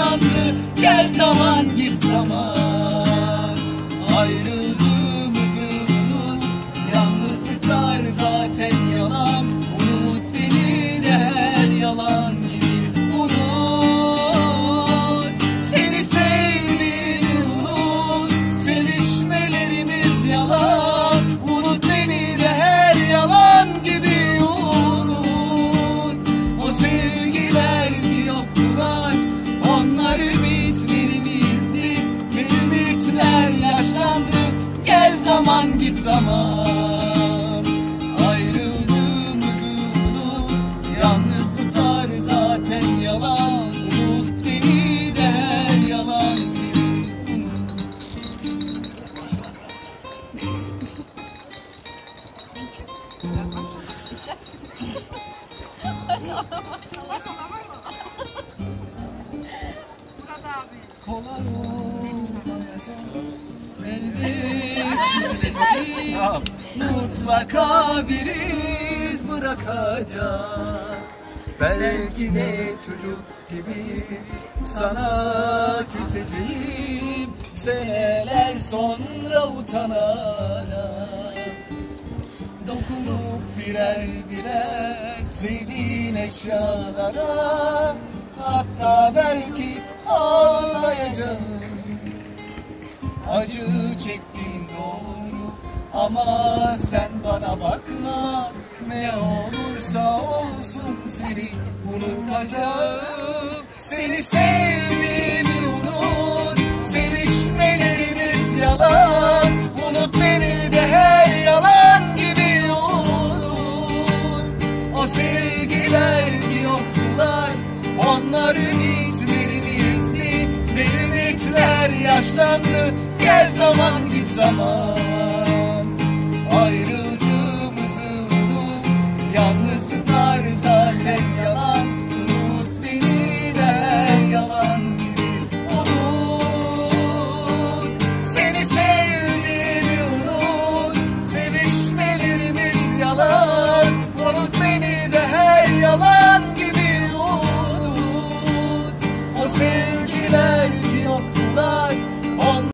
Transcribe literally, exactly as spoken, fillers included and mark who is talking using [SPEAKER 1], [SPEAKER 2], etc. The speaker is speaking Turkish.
[SPEAKER 1] yaşlandı. Gel zaman git zaman, ayrılığımızı unut. Yalnızlıklar zaten yalan, unut beni de her yalan gibi unut. Seni sevdiğimi unut, sevişmelerimiz yalan. Unut beni de her yalan gibi unut. O sevgiler yoktular, onlar ümitlerimizdi. Ve ümitler yaşlandı. Gel zaman git zaman, ayrılığımızı unut. Yalnızlıklar zaten yalan, unut beni de her yalan gibi unut.
[SPEAKER 2] Maşallah maşallah maşallah. Murat abi.
[SPEAKER 1] Kolay olmayacak elbette, mutlaka biriz bırakacak. Belki de çocuk gibi sana küseceğim, seneler sonra utanarak. Dokunup birer birer sevdiğin eşyalara, hatta belki ağlayacağım. Acı çektim doğru ama sen bana bakma. Ne olursa olsun seni unutacağım. Seni sevdiğimi unut, sevişmelerimiz yalan. Unut beni de her yalan gibi unut. O sevgiler yoktular, onlar ümitlerimizdi. Ve ümitler yaşlandı. Gel zaman git zaman,